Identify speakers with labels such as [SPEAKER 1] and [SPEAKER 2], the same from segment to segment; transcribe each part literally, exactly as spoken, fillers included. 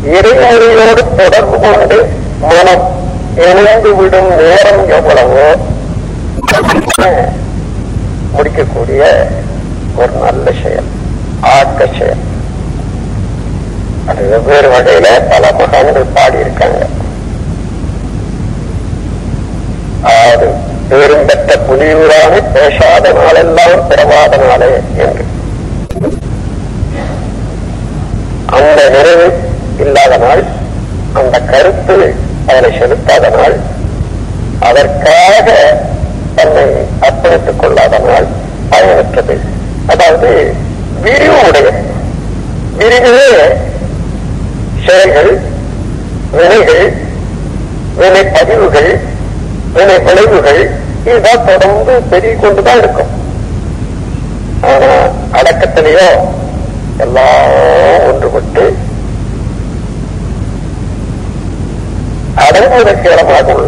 [SPEAKER 1] இறைமொழியோடு தொடர்பு கொண்டு மனம் இணைந்து விடும் நேரம் எவ்வளவோ முடிக்கக்கூடிய ஒரு நல்ல செயல், ஆக்க செயல். அது வெவ்வேறு வகையில பல மகான்கள் பாடியிருக்காங்க. அது பெரும்பெற்ற புலியூரான பேசாத நாளெல்லாம் பிறவாத நாளே என்று. அந்த நிறைவு இல்லாத நாள், அந்த கருத்து அதனை செலுத்தாத நாள், அதற்காக தன்னை அர்ப்பணித்துக் கொள்ளாத நாள் பயனற்றது. அதாவது விரிவு உடைய விரிவே செயல்கள், வினைகள், வினை பதிவுகள், வினை விளைவுகள் இதுதான் தொடர்ந்து பெருகி கொண்டுதான் இருக்கும். ஆனா அடக்கத்திலேயோ எல்லாம் ஒன்றுபட்டு அடங்குவதற்கு இடமாக உள்ள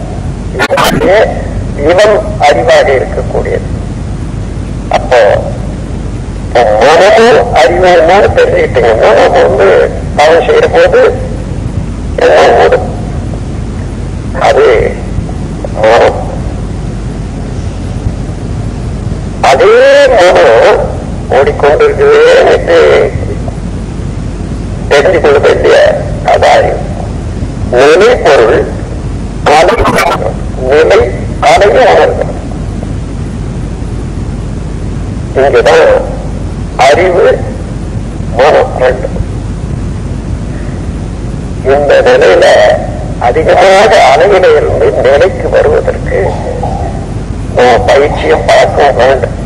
[SPEAKER 1] இவன் அறிவாக இருக்கக்கூடியது. அப்போ மனமும் அறிவுமா தெரிஞ்சுக்கிட்டீங்கன்னா நம்ம வந்து அவன் செய்யற போது எல்லாம் ஓடும். அது மனம். அதே மனம் ஓடிக்கொண்டிருக்குது தெரிந்து கொள்ள வேண்டிய அதாயம் நிலை பொருள் நிலை அடையும் உணர்வு. இங்குதான் அறிவு மனம் ரெண்டு. இந்த நிலையில அதிகமாக அலையில இருந்து நிலைக்கு வருவதற்கு நாம் பயிற்சியை பார்க்க வேண்டும்.